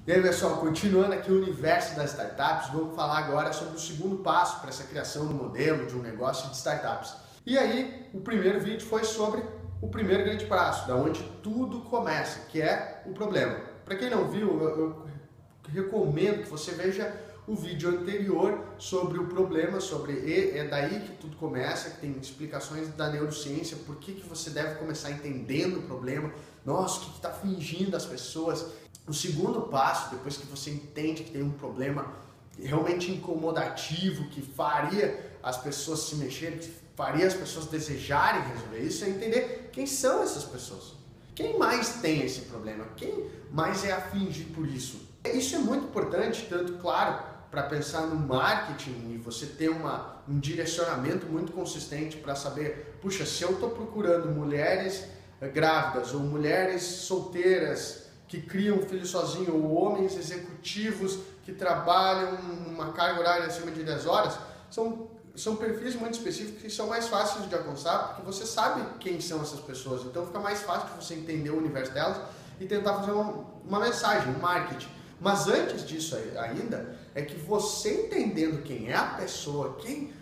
E aí, pessoal, continuando aqui o universo das startups, vamos falar agora sobre o segundo passo para essa criação do modelo de um negócio de startups. E aí, o primeiro vídeo foi sobre o primeiro grande passo, da onde tudo começa, que é o problema. Para quem não viu, eu recomendo que você veja o vídeo anterior sobre o problema, é daí que tudo começa, que tem explicações da neurociência, por que você deve começar entendendo o problema, nossa, o que está fingindo as pessoas. O segundo passo, depois que você entende que tem um problema realmente incomodativo, que faria as pessoas se mexerem, que faria as pessoas desejarem resolver isso, é entender quem são essas pessoas. Quem mais tem esse problema? Quem mais é aflige por isso? Isso é muito importante, tanto, claro, para pensar no marketing e você ter um direcionamento muito consistente para saber, puxa, se eu estou procurando mulheres grávidas ou mulheres solteiras que criam um filho sozinho ou homens executivos que trabalham uma carga horária acima de 10 horas, são perfis muito específicos que são mais fáceis de alcançar porque você sabe quem são essas pessoas, então fica mais fácil de você entender o universo delas e tentar fazer uma mensagem, um marketing. Mas antes disso ainda, é que você entendendo quem é a pessoa, quem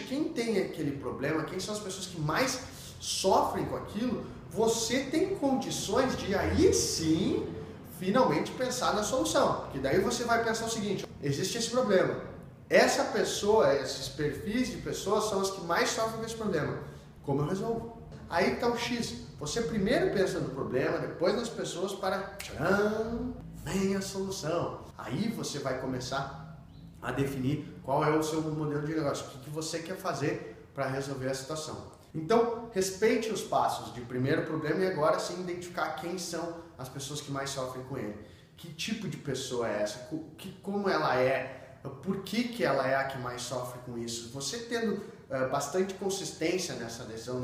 tem aquele problema, quem são as pessoas que mais sofrem com aquilo, você tem condições de aí sim, finalmente pensar na solução. Porque daí você vai pensar o seguinte, existe esse problema, essa pessoa, esses perfis de pessoas são as que mais sofrem com esse problema. Como eu resolvo? Aí está o X. Você primeiro pensa no problema, depois nas pessoas para... Tcharam, vem a solução. Aí você vai começar a definir qual é o seu modelo de negócio, o que você quer fazer para resolver a situação. Então, respeite os passos de primeiro problema e agora sim identificar quem são as pessoas que mais sofrem com ele. Que tipo de pessoa é essa? Como ela é? Por que ela é a que mais sofre com isso? Você tendo bastante consistência nessa adesão,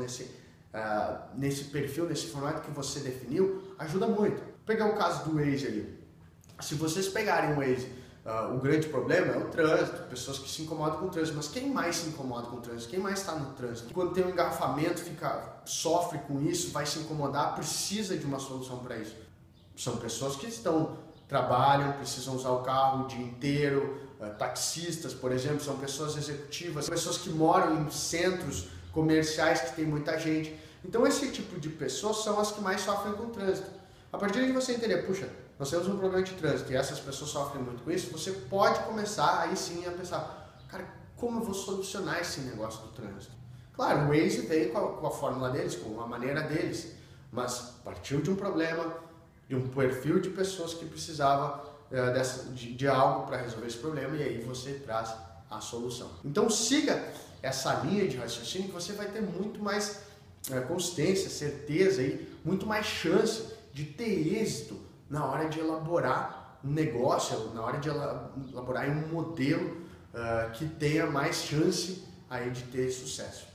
nesse perfil, nesse formato que você definiu, ajuda muito. Vou pegar o caso do Waze ali. Se vocês pegarem o Waze, o grande problema é o trânsito, pessoas que se incomodam com o trânsito, mas quem mais se incomoda com o trânsito? Quem mais está no trânsito? Quando tem um engarrafamento, sofre com isso, vai se incomodar, precisa de uma solução para isso. São pessoas que trabalham, precisam usar o carro o dia inteiro, taxistas, por exemplo, são pessoas executivas, pessoas que moram em centros comerciais que tem muita gente. Então esse tipo de pessoas são as que mais sofrem com o trânsito. A partir de você entender, puxa, nós temos um problema de trânsito e essas pessoas sofrem muito com isso, você pode começar aí sim a pensar, cara, como eu vou solucionar esse negócio do trânsito? Claro, o Waze veio com a fórmula deles, com a maneira deles, mas partiu de um problema, de um perfil de pessoas que precisava de algo para resolver esse problema e aí você traz a solução. Então siga essa linha de raciocínio que você vai ter muito mais consistência, certeza e muito mais chance de ter êxito na hora de elaborar um negócio, na hora de elaborar um modelo que tenha mais chance aí de ter sucesso.